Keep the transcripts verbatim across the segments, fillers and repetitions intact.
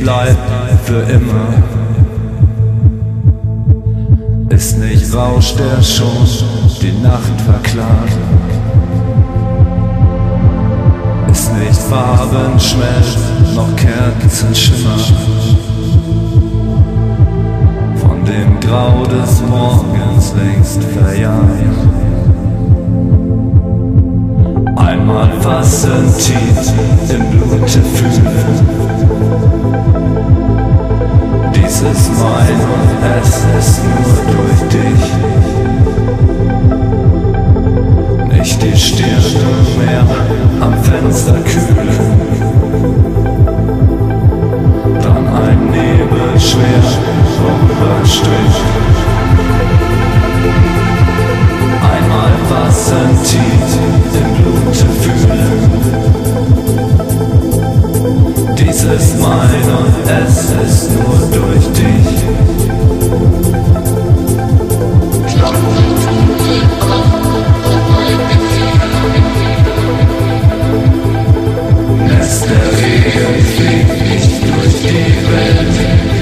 bleibt für immer. Ist nicht Rausch, der schon die Nacht verklagt. Ist nicht Farbenschmelz, noch Kerzenschimmer. Von dem Grau des Morgens längst verjagt. Einmal fassen, tief im Blute fühlen. Dies ist mein und es ist nur durch dich. Nicht die Stirne mehr am Fenster kühlen. Dann ein Nebel schwer vorüberstrich. Einmal fassen, tief im Blute fühlen. Dies ist mein und es ist nur durch dich. Lässt der Regen fliegt nicht durch die Welt.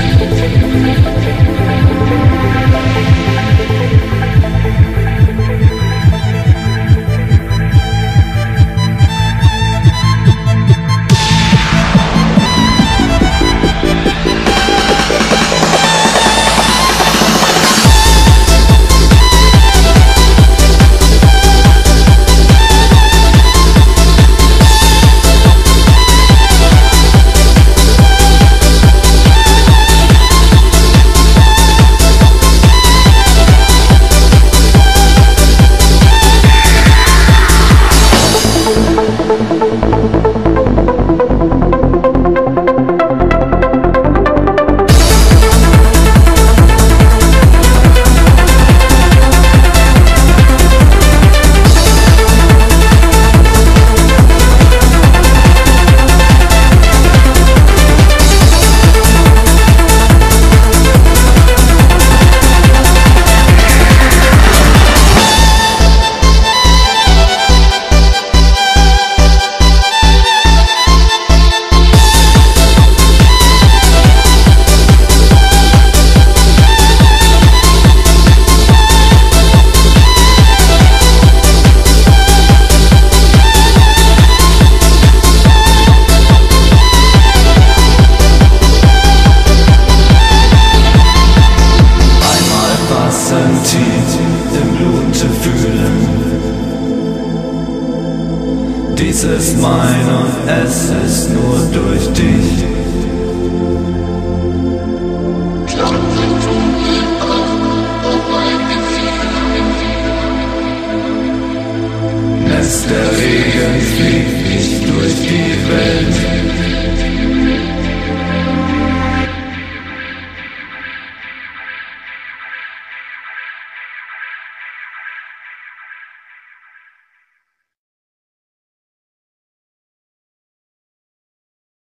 Dies ist mein und es ist nur durch dich. Lässt der Regen fliegt nicht durch die Welt.